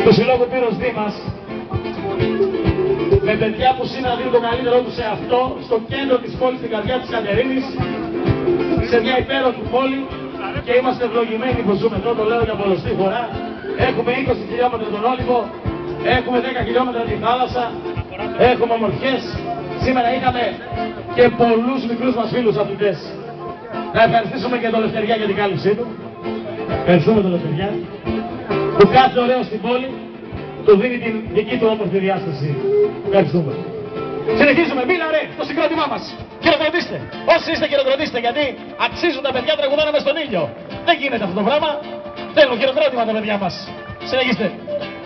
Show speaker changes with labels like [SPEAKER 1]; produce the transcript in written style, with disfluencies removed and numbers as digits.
[SPEAKER 1] του Συλλόγου Πύρος Δήμας, με παιδιά που σήμερα δίνουν το καλύτερό τους σε αυτό, στο κέντρο της πόλης, στην καρδιά της Κατερίνης, σε μια υπέροχη πόλη, και είμαστε ευλογημένοι που ζούμε εδώ, το λέω για πολλωστή φορά. Έχουμε 20 χιλιόμετρα τον Όλυβο, έχουμε 10 χιλιόμετρα τη θάλασσα, έχουμε ομορφιές. Σήμερα είχαμε και πολλούς μικρούς μας φίλους αθλητές. Να ευχαριστήσουμε και τον Λευτεριά για την κάλυψή του. Ευχαριστούμε τον Λευτεριά, που κάτι ωραίο στην πόλη του δίνει την δική του όμορφη διάσταση. Ευχαριστούμε. Συνεχίζουμε, μίλα ρε, το συγκρότημά μας. Χειροκροτήστε. Όσοι είστε χειροκροτήστε, γιατί αξίζουν τα παιδιά, τραγουδάνε μες στον ήλιο. Δεν γίνεται αυτό το πράγμα. Θέλουν χειροκρότημα τα παιδιά μας. Συνεχίστε.